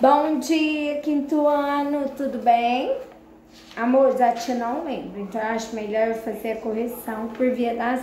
Bom dia, quinto ano, tudo bem? Amor, a tia não lembra, então eu acho melhor eu fazer a correção por via das...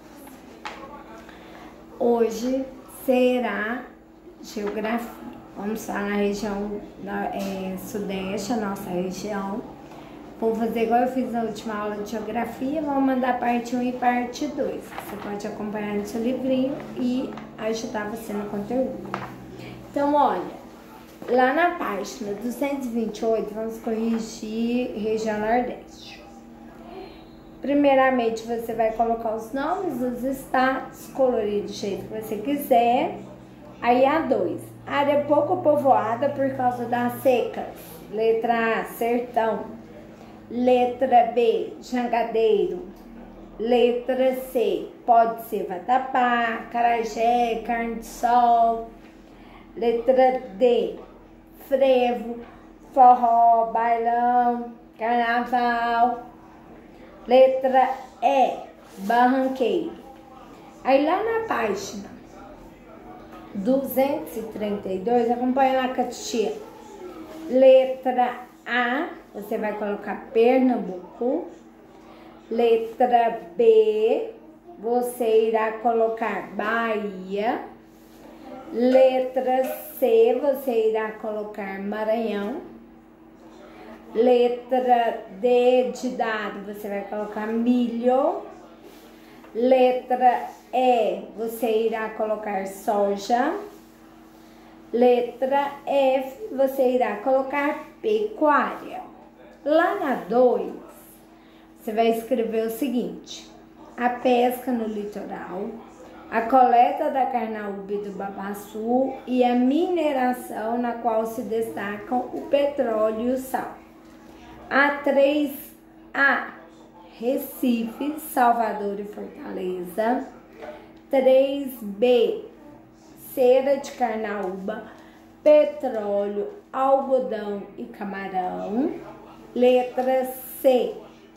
Hoje será geografia. Vamos estar na região sudeste, a nossa região. Vou fazer igual eu fiz na última aula de geografia, vou mandar parte 1 e parte 2. Você pode acompanhar no seu livrinho e ajudar você no conteúdo. Então, olha, lá na página 228, vamos corrigir região Nordeste. Primeiramente, você vai colocar os nomes dos estados, colorir do jeito que você quiser. Aí, a 2, área pouco povoada por causa das secas. Letra A, sertão. Letra B, jangadeiro. Letra C, pode ser vatapá, acarajé, carne de sol. Letra D, frevo, forró, bailão, carnaval. Letra E, barranqueiro. Aí lá na página 232, acompanha lá com a tia. Letra A, você vai colocar Pernambuco. Letra B, você irá colocar Bahia. Letra C, você irá colocar Maranhão. Letra D de dado, você vai colocar milho. Letra E, você irá colocar soja. Letra F, você irá colocar pecuária. Lá na 2, você vai escrever o seguinte: a pesca no litoral, a coleta da carnaúba e do babaçu e a mineração na qual se destacam o petróleo e o sal. A 3A, Recife, Salvador e Fortaleza. 3B, cera de carnaúba, petróleo, algodão e camarão. Letra C,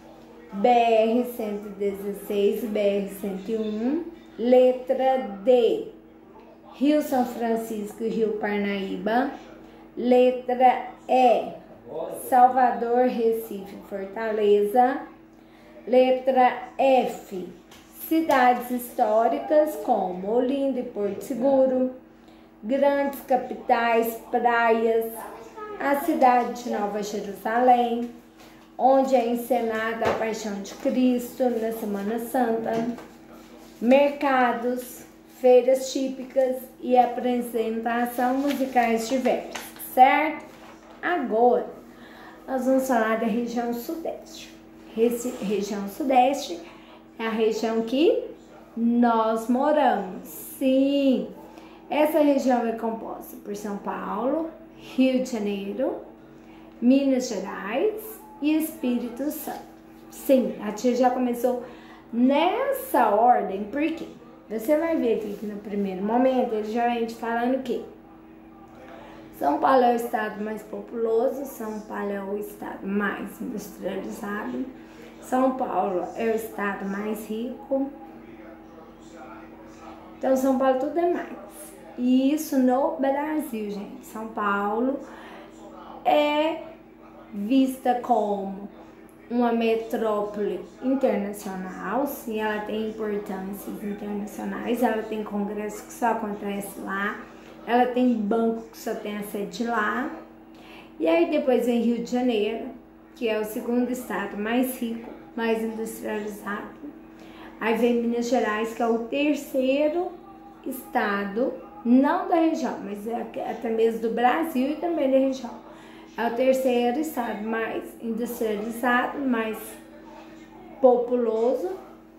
BR-116, BR-101. Letra D, Rio São Francisco e Rio Parnaíba. Letra E, Salvador, Recife, Fortaleza. Letra F, cidades históricas como Olinda e Porto Seguro. Grandes capitais, praias, a cidade de Nova Jerusalém, onde é encenada a Paixão de Cristo na Semana Santa. Mercados, feiras típicas e apresentação musicais diversas, certo? Agora, nós vamos falar da região Sudeste. Região Sudeste é a região que nós moramos. Sim, essa região é composta por São Paulo, Rio de Janeiro, Minas Gerais e Espírito Santo. Sim, a tia já começou nessa ordem, porque você vai ver aqui que no primeiro momento ele já vem te falando que São Paulo é o estado mais populoso, São Paulo é o estado mais industrializado, São Paulo é o estado mais rico. Então, São Paulo tudo é mais. E isso no Brasil, gente. São Paulo é vista como uma metrópole internacional, sim, ela tem importâncias internacionais, ela tem congresso que só acontece lá, ela tem banco que só tem a sede lá. E aí depois vem Rio de Janeiro, que é o segundo estado mais rico, mais industrializado. Aí vem Minas Gerais, que é o terceiro estado, não da região, mas até mesmo do Brasil e também da região. É o terceiro estado mais industrializado, mais populoso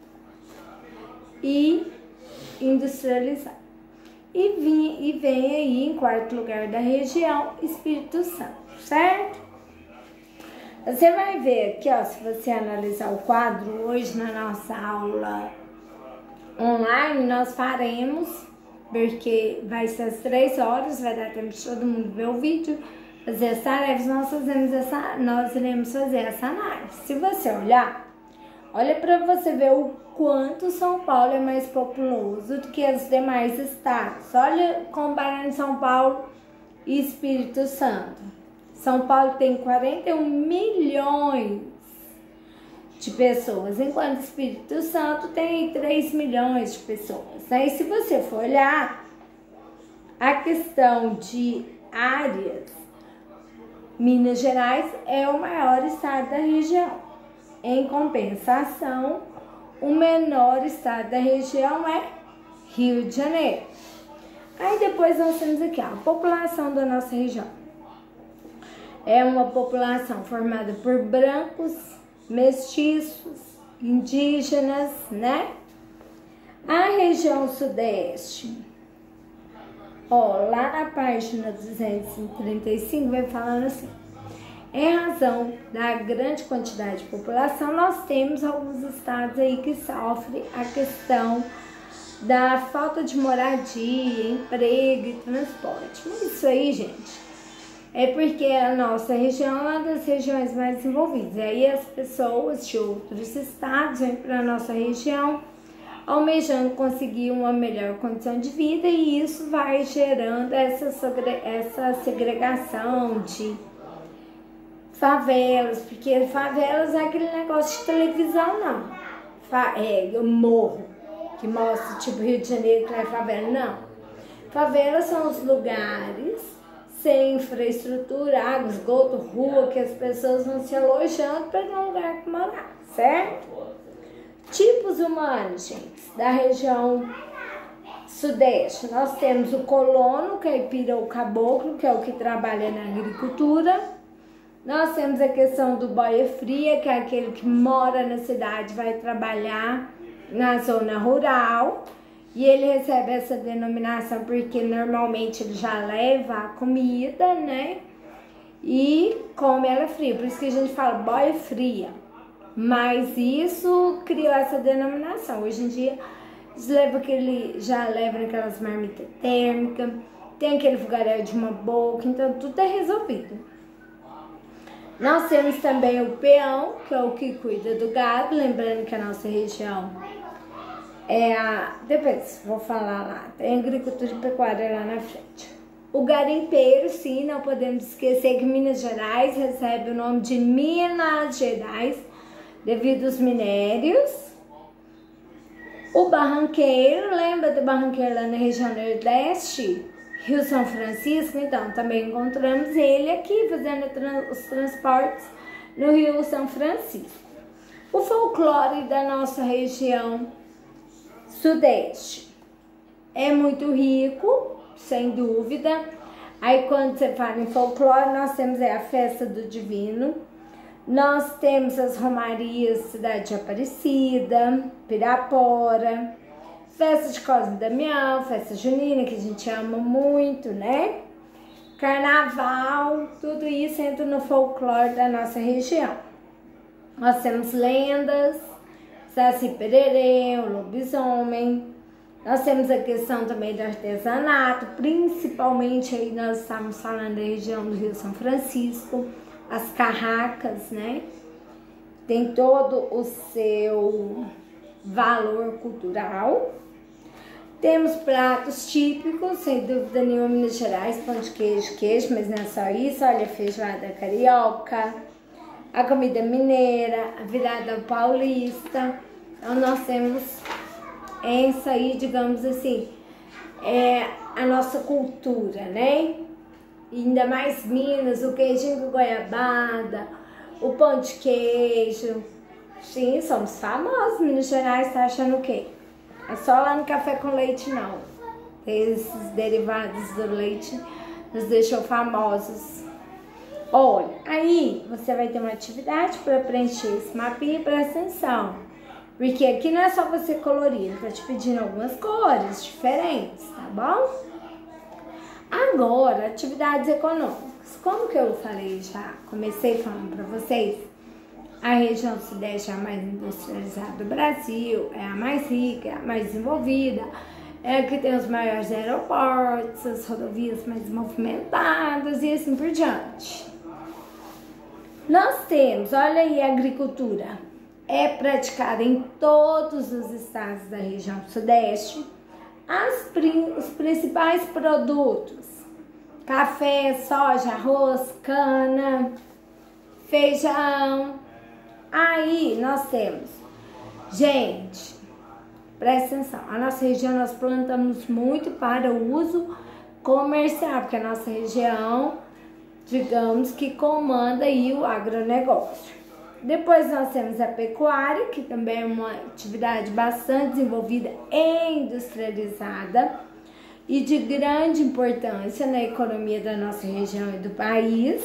e industrializado. E vem aí em quarto lugar da região, Espírito Santo, certo? Você vai ver aqui, ó, se você analisar o quadro, hoje na nossa aula online, nós faremos, porque vai ser às 3 horas, vai dar tempo de todo mundo ver o vídeo, fazer as tarefas, nós iremos fazer essa análise. Se você olhar, olha para você ver o quanto São Paulo é mais populoso do que os demais estados. Olha, comparando São Paulo e Espírito Santo. São Paulo tem 41 milhões de pessoas, enquanto Espírito Santo tem 3 milhões de pessoas. Aí, se você for olhar a questão de áreas, Minas Gerais é o maior estado da região. Em compensação, o menor estado da região é Rio de Janeiro. Aí depois nós temos aqui a população da nossa região. É uma população formada por brancos, mestiços, indígenas, né? A região sudeste, ó, lá na página 235 vai falando assim: em razão da grande quantidade de população, nós temos alguns estados aí que sofrem a questão da falta de moradia, emprego e transporte. Mas isso aí, gente, é porque a nossa região é uma das regiões mais desenvolvidas. E aí as pessoas de outros estados vêm para a nossa região almejando conseguir uma melhor condição de vida, e isso vai gerando essa segregação de favelas, porque favelas não é aquele negócio de televisão, não. Morro, que mostra tipo Rio de Janeiro que não é favela, não. Favelas são os lugares sem infraestrutura, água, esgoto, rua, que as pessoas vão se alojando para ter um lugar para morar, certo? Tipos humanos, gente, da região sudeste. Nós temos o colono, caipira ou caboclo, que é o que trabalha na agricultura. Nós temos a questão do boia fria, que é aquele que mora na cidade, vai trabalhar na zona rural. E ele recebe essa denominação porque normalmente ele já leva a comida, né? E come ela fria, por isso que a gente fala boia fria. Mas isso criou essa denominação. Hoje em dia, já leva aquelas marmitas térmicas, tem aquele fogaréu de uma boca, então tudo é resolvido. Nós temos também o peão, que é o que cuida do gado, lembrando que a nossa região depois vou falar lá, tem agricultura e pecuária lá na frente. O garimpeiro, sim, não podemos esquecer que Minas Gerais recebe o nome de Minas Gerais devido aos minérios. O barranqueiro, lembra do barranqueiro lá na região nordeste? Rio São Francisco, então também encontramos ele aqui fazendo os transportes no Rio São Francisco. O folclore da nossa região sudeste é muito rico, sem dúvida. Aí quando você fala em folclore, nós temos a festa do divino, nós temos as romarias Cidade de Aparecida, Pirapora, festa de Cosme e Damião, festa junina, que a gente ama muito, né? Carnaval, tudo isso entra no folclore da nossa região. Nós temos lendas, Saci Pererê, o lobisomem. Nós temos a questão também do artesanato, principalmente aí nós estamos falando da região do Rio São Francisco, as carracas, né? Tem todo o seu valor cultural. Temos pratos típicos, sem dúvida nenhuma, Minas Gerais, pão de queijo, mas não é só isso. Olha, a feijoada carioca, a comida mineira, a virada paulista. Então nós temos essa aí, digamos assim, a nossa cultura, né? E ainda mais Minas, o queijinho com goiabada, o pão de queijo. Sim, somos famosos. Minas Gerais tá achando o quê? É só lá no café com leite, não. Esses derivados do leite nos deixam famosos. Olha, aí você vai ter uma atividade para preencher esse mapinha, presta atenção. Porque aqui não é só você colorir, eu tô te pedindo algumas cores diferentes, tá bom? Agora, atividades econômicas. Como que eu falei já, comecei falando para vocês, a região sudeste é a mais industrializada do Brasil, é a mais rica, é a mais desenvolvida, é a que tem os maiores aeroportos, as rodovias mais movimentadas e assim por diante. Nós temos, olha aí, a agricultura é praticada em todos os estados da região sudeste. Os principais produtos café, soja, arroz, cana, feijão. Aí nós temos, gente, presta atenção, a nossa região nós plantamos muito para o uso comercial, porque a nossa região, digamos que comanda aí o agronegócio. Depois nós temos a pecuária, que também é uma atividade bastante desenvolvida e industrializada e de grande importância na economia da nossa região e do país.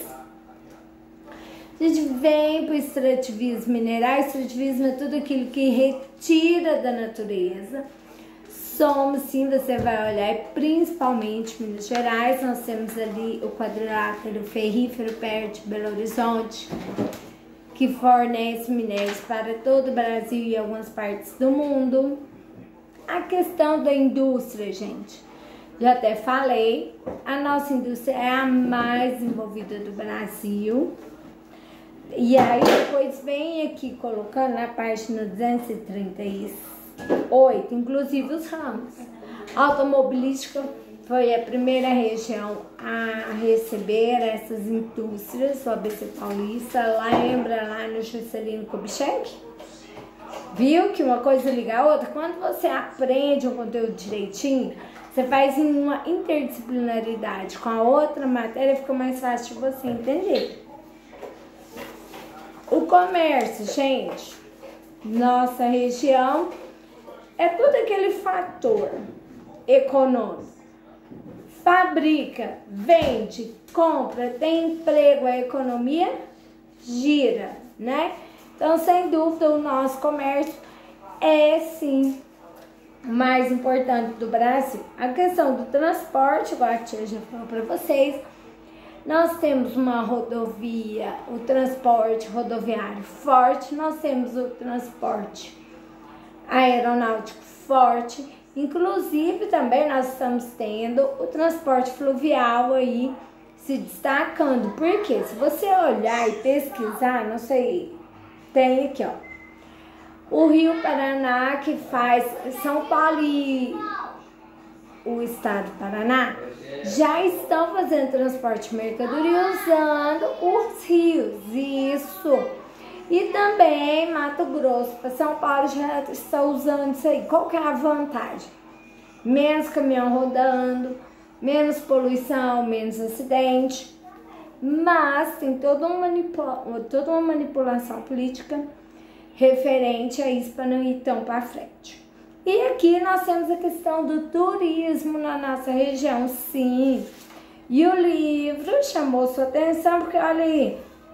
A gente vem para o extrativismo mineral. Extrativismo é tudo aquilo que retira da natureza. Somos, sim, você vai olhar, principalmente Minas Gerais. Nós temos ali o quadrilátero ferrífero perto de Belo Horizonte, que fornece minérios para todo o Brasil e algumas partes do mundo. A questão da indústria, gente, já até falei, a nossa indústria é a mais desenvolvida do Brasil. E aí depois vem aqui colocando na página 238, inclusive os ramos. A automobilística foi a primeira região a receber essas indústrias, o ABC Paulista. Lembra lá no Juscelino Kubitschek? Viu que uma coisa liga a outra? Quando você aprende um conteúdo direitinho, você faz em uma interdisciplinaridade com a outra matéria, fica mais fácil de você entender. O comércio, gente, nossa região é todo aquele fator econômico. Fabrica, vende, compra, tem emprego, a economia gira, né? Então, sem dúvida, o nosso comércio é, sim, o mais importante do Brasil. A questão do transporte, igual a tia já falou para vocês, nós temos uma rodovia, o transporte rodoviário forte, nós temos o transporte aeronáutico forte, inclusive também nós estamos tendo o transporte fluvial aí se destacando, porque se você olhar e pesquisar, não sei, tem aqui, ó, o Rio Paraná que faz São Paulo e o estado do Paraná já estão fazendo transporte de mercadoria usando os rios, isso. E também Mato Grosso para São Paulo já está usando isso aí. Qual que é a vantagem? Menos caminhão rodando, menos poluição, menos acidente, mas tem toda uma manipulação política referente a isso para não ir tão para frente. E aqui nós temos a questão do turismo na nossa região, sim. E o livro chamou sua atenção porque, olha aí,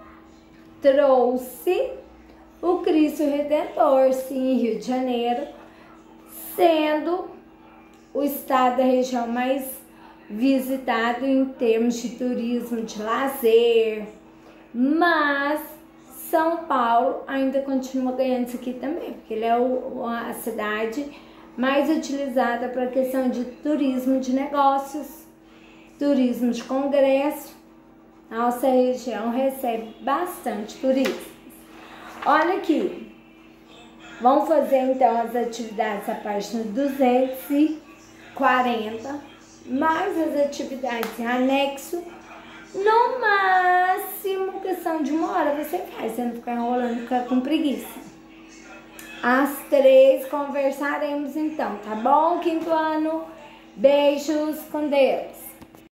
trouxe o Cristo Redentor, sim, Rio de Janeiro, sendo o estado da região mais visitado em termos de turismo, de lazer, mas São Paulo ainda continua ganhando isso aqui também, porque ele é a cidade mais utilizada para a questão de turismo de negócios, turismo de congresso. Nossa região recebe bastante turistas. Olha aqui, vamos fazer então as atividades da página 240, mais as atividades em anexo. No máximo, questão de 1 hora você faz, você não ficar enrolando, ficar com preguiça. Às 3 conversaremos então, tá bom, quinto ano? Beijos, com Deus.